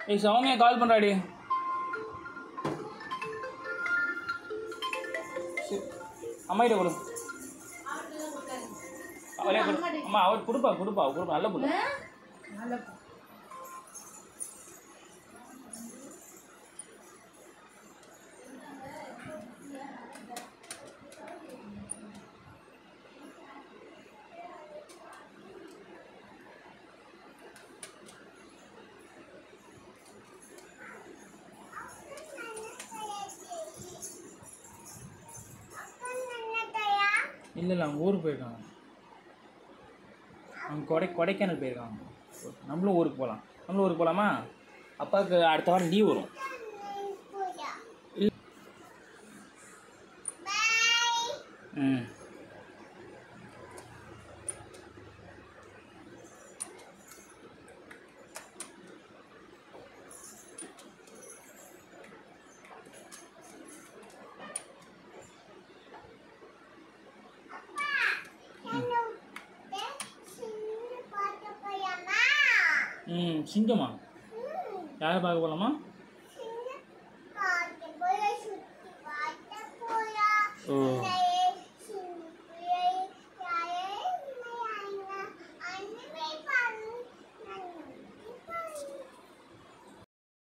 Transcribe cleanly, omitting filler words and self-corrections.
ஏய் சௌமியா கால் பண்ணுறாடி. அம்மாயிட்ட கொடு. அவளே கொடு. அம்மா அவர் கொடுப்பா நல்ல பொண்ணு. இல்லை அவங்க ஊருக்கு போயிருக்காங்க. அவங்க கொடைக்கானல் போயிருக்காங்க. நம்மளும் ஊருக்கு போகலாமா? அப்பாவுக்கு அடுத்த வாரம் லீவ் வரும். ம் சிங்கமா? யாரை பார்க்க போகலாமா? ஓ